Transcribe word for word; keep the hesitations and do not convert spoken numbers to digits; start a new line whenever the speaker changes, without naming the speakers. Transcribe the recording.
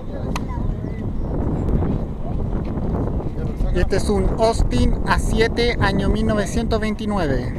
Este es un Austin A siete año mil novecientos veintinueve.